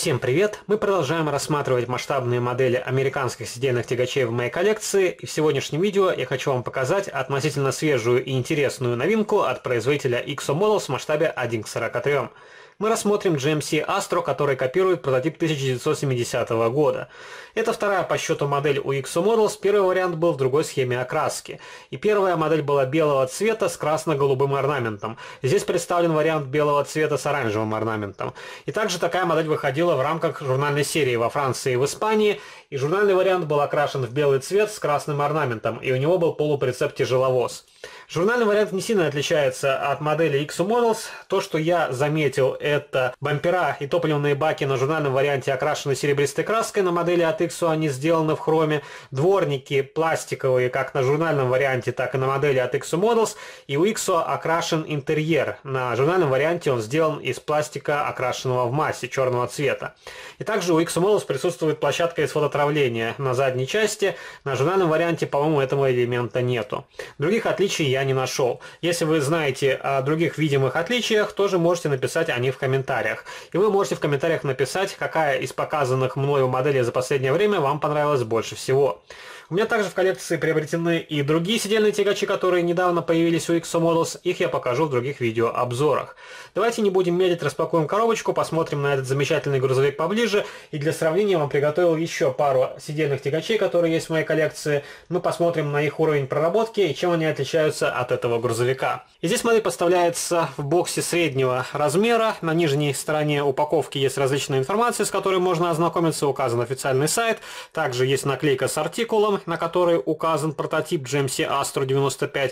Всем привет! Мы продолжаем рассматривать масштабные модели американских сидельных тягачей в моей коллекции, и в сегодняшнем видео я хочу вам показать относительно свежую и интересную новинку от производителя XO Models в масштабе 1 к 43. Мы рассмотрим GMC Astro, который копирует прототип 1970 года. Это вторая по счету модель у XO Models, первый вариант был в другой схеме окраски. И первая модель была белого цвета с красно-голубым орнаментом. Здесь представлен вариант белого цвета с оранжевым орнаментом. И также такая модель выходила в рамках журнальной серии во Франции и в Испании, и журнальный вариант был окрашен в белый цвет с красным орнаментом, и у него был полуприцеп тяжеловоз. Журнальный вариант не сильно отличается от модели XO Models. То, что я заметил, это бампера и топливные баки на журнальном варианте окрашены серебристой краской, на модели от XO они сделаны в хроме. Дворники пластиковые, как на журнальном варианте, так и на модели от XO Models. И у XO окрашен интерьер. На журнальном варианте он сделан из пластика, окрашенного в массе, черного цвета. И также у XO Models присутствует площадка из фототравления на задней части. На журнальном варианте, по-моему, этого элемента нету. Других отличий я не нашел. Если вы знаете о других видимых отличиях, тоже можете написать о них в комментариях. И вы можете в комментариях написать, какая из показанных мною моделей за последнее время вам понравилась больше всего. У меня также в коллекции приобретены и другие сидельные тягачи, которые недавно появились у XO Models. Их я покажу в других видеообзорах. Давайте не будем медлить, распакуем коробочку, посмотрим на этот замечательный грузовик поближе. И для сравнения вам приготовил еще пару сидельных тягачей, которые есть в моей коллекции. Мы посмотрим на их уровень проработки и чем они отличаются от этого грузовика. И здесь модель поставляется в боксе среднего размера. На нижней стороне упаковки есть различная информация, с которой можно ознакомиться. Указан официальный сайт. Также есть наклейка с артикулом, на которой указан прототип GMC Astro 95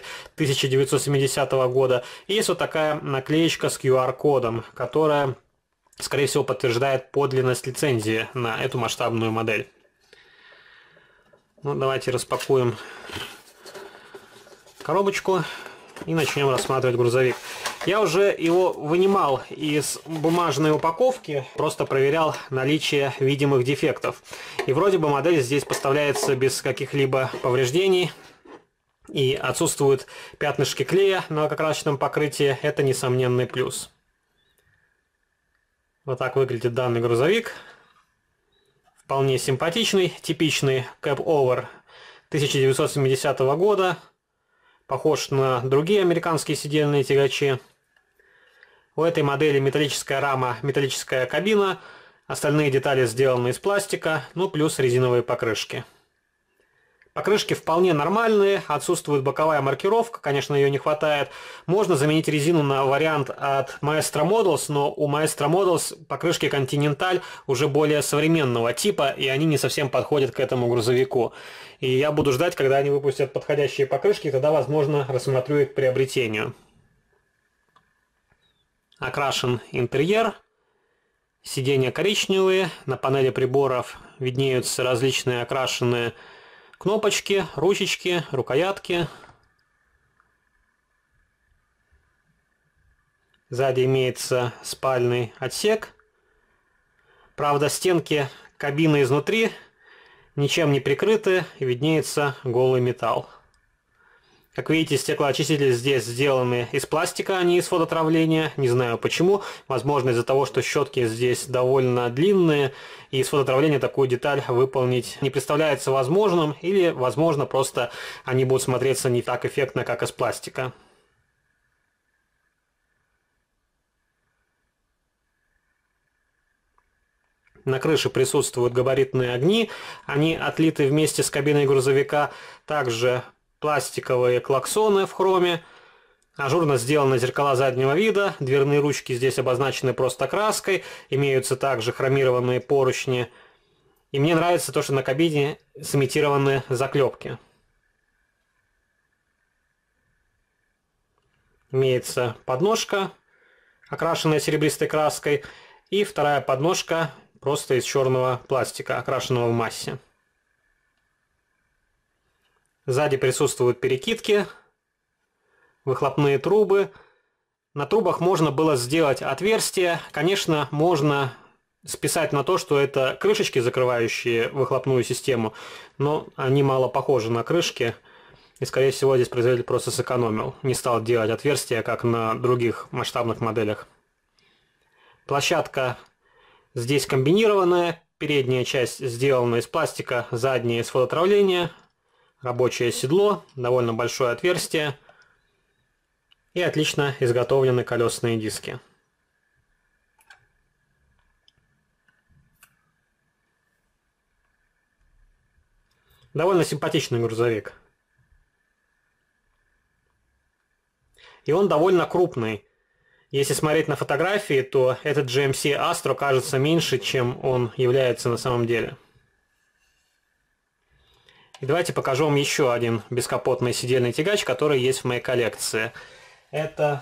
1970 года. И есть вот такая наклеечка с QR-кодом, которая, скорее всего, подтверждает подлинность лицензии на эту масштабную модель. Ну, давайте распакуем коробочку и начнем рассматривать грузовик. Я уже его вынимал из бумажной упаковки, просто проверял наличие видимых дефектов. И вроде бы модель здесь поставляется без каких-либо повреждений. И отсутствуют пятнышки клея на лакокрасочном покрытии. Это несомненный плюс. Вот так выглядит данный грузовик. Вполне симпатичный, типичный кэп-овер 1970 года. Похож на другие американские сидельные тягачи. У этой модели металлическая рама, металлическая кабина. Остальные детали сделаны из пластика, ну плюс резиновые покрышки. Покрышки вполне нормальные, отсутствует боковая маркировка, конечно, ее не хватает. Можно заменить резину на вариант от Maestro Models, но у Maestro Models покрышки Continental уже более современного типа, и они не совсем подходят к этому грузовику. И я буду ждать, когда они выпустят подходящие покрышки, тогда, возможно, рассмотрю их к приобретению. Окрашен интерьер. Сиденья коричневые, на панели приборов виднеются различные окрашенные кнопочки, ручечки, рукоятки. Сзади имеется спальный отсек. Правда, стенки кабины изнутри ничем не прикрыты, и виднеется голый металл. Как видите, стеклоочистители здесь сделаны из пластика, а не из фототравления. Не знаю почему. Возможно, из-за того, что щетки здесь довольно длинные, и из фототравления такую деталь выполнить не представляется возможным, или, возможно, просто они будут смотреться не так эффектно, как из пластика. На крыше присутствуют габаритные огни. Они отлиты вместе с кабиной грузовика. Также пластиковые клаксоны в хроме. Ажурно сделаны зеркала заднего вида. Дверные ручки здесь обозначены просто краской. Имеются также хромированные поручни. И мне нравится то, что на кабине сымитированы заклепки. Имеется подножка, окрашенная серебристой краской. И вторая подножка просто из черного пластика, окрашенного в массе. Сзади присутствуют перекидки, выхлопные трубы. На трубах можно было сделать отверстия. Конечно, можно списать на то, что это крышечки, закрывающие выхлопную систему, но они мало похожи на крышки. И, скорее всего, здесь производитель просто сэкономил. Не стал делать отверстия, как на других масштабных моделях. Площадка Здесь комбинированная, передняя часть сделана из пластика, задняя из фототравления, рабочее седло, довольно большое отверстие и отлично изготовлены колесные диски. Довольно симпатичный грузовик. И он довольно крупный. Если смотреть на фотографии, то этот GMC Astro кажется меньше, чем он является на самом деле. И давайте покажу вам еще один бескапотный сидельный тягач, который есть в моей коллекции. Это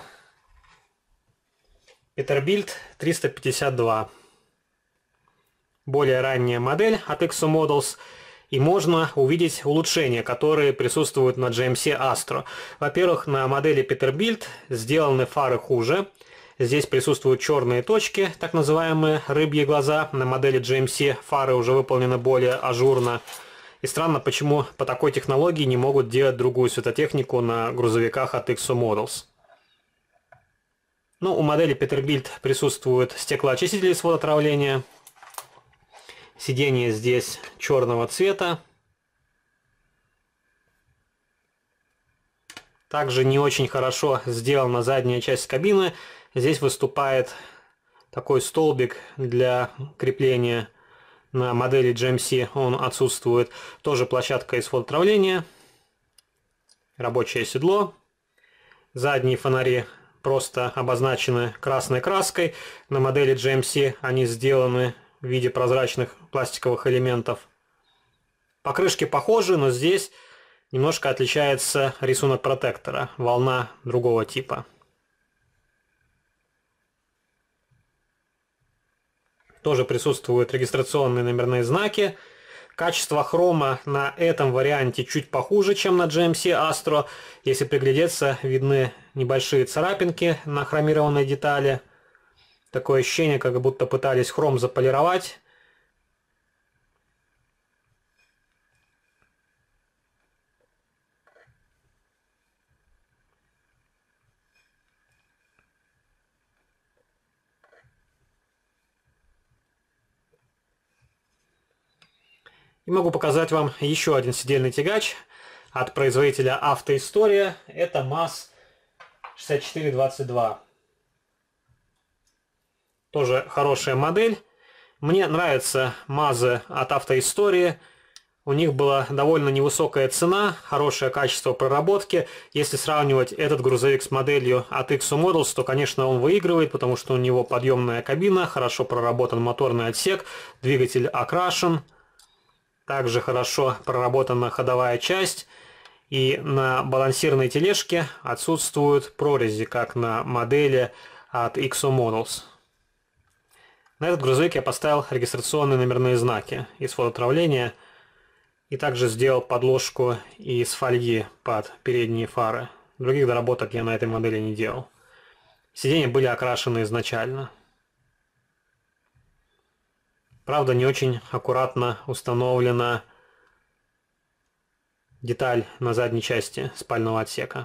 Peterbilt 352. Более ранняя модель от Exo Models. И можно увидеть улучшения, которые присутствуют на GMC Astro. Во-первых, на модели Peterbilt сделаны фары хуже. Здесь присутствуют черные точки, так называемые рыбьи глаза. На модели GMC фары уже выполнены более ажурно. И странно, почему по такой технологии не могут делать другую светотехнику на грузовиках от Exo Models. Ну, у модели Peterbilt присутствуют стеклоочистители с фототравления. Сиденье здесь черного цвета. Также не очень хорошо сделана задняя часть кабины. Здесь выступает такой столбик для крепления. На модели GMC он отсутствует. Тоже площадка из фототравления. Рабочее седло. Задние фонари просто обозначены красной краской. На модели GMC они сделаны в виде прозрачных пластиковых элементов. Покрышки похожи, но здесь немножко отличается рисунок протектора. Волна другого типа. Тоже присутствуют регистрационные номерные знаки. Качество хрома на этом варианте чуть похуже, чем на GMC Astro. Если приглядеться, видны небольшие царапинки на хромированной детали. Такое ощущение, как будто пытались хром заполировать. И могу показать вам еще один сидельный тягач от производителя Автоистория. Это МАЗ 6422. Тоже хорошая модель. Мне нравятся МАЗы от Автоистории. У них была довольно невысокая цена, хорошее качество проработки. Если сравнивать этот грузовик с моделью от Exo Models, то, конечно, он выигрывает, потому что у него подъемная кабина, хорошо проработан моторный отсек, двигатель окрашен. Также хорошо проработана ходовая часть. И на балансирной тележке отсутствуют прорези, как на модели от Exo Models. На этот грузовик я поставил регистрационные номерные знаки из фототравления. И также сделал подложку из фольги под передние фары. Других доработок я на этой модели не делал. Сиденья были окрашены изначально. Правда, не очень аккуратно установлена деталь на задней части спального отсека.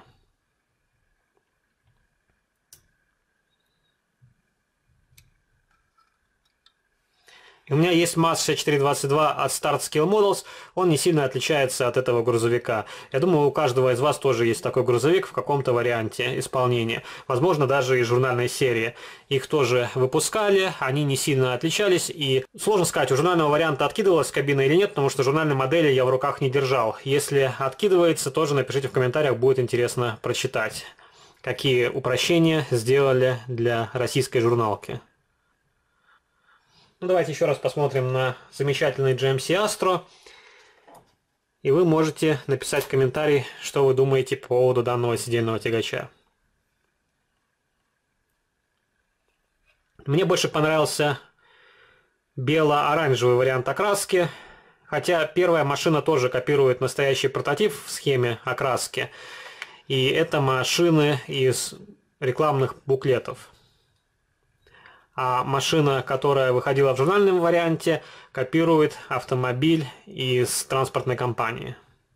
И у меня есть МАЗ 6422 от Start Scale Models, он не сильно отличается от этого грузовика. Я думаю, у каждого из вас тоже есть такой грузовик в каком-то варианте исполнения. Возможно, даже из журнальной серии. Их тоже выпускали, они не сильно отличались. И сложно сказать, у журнального варианта откидывалась кабина или нет, потому что журнальной модели я в руках не держал. Если откидывается, тоже напишите в комментариях, будет интересно прочитать, какие упрощения сделали для российской журналки. Ну, давайте еще раз посмотрим на замечательный GMC Astro. И вы можете написать комментарий, что вы думаете по поводу данного сидельного тягача. Мне больше понравился бело-оранжевый вариант окраски. Хотя первая машина тоже копирует настоящий прототип в схеме окраски. И это машины из рекламных буклетов. А машина, которая выходила в журнальном варианте, копирует автомобиль из транспортной компании.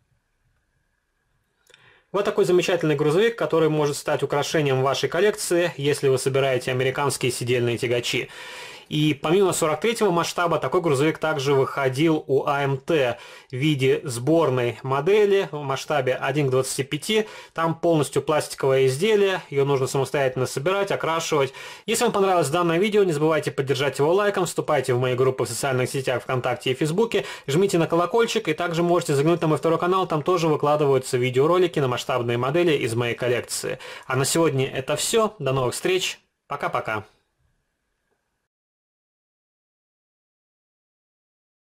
Вот такой замечательный грузовик, который может стать украшением вашей коллекции, если вы собираете американские сидельные тягачи. И помимо 43-го масштаба, такой грузовик также выходил у АМТ в виде сборной модели в масштабе 1 к 25. Там полностью пластиковое изделие, ее нужно самостоятельно собирать, окрашивать. Если вам понравилось данное видео, не забывайте поддержать его лайком, вступайте в мои группы в социальных сетях ВКонтакте и Фейсбуке, жмите на колокольчик, и также можете заглянуть на мой второй канал, там тоже выкладываются видеоролики на масштабные модели из моей коллекции. А на сегодня это все, до новых встреч, пока-пока.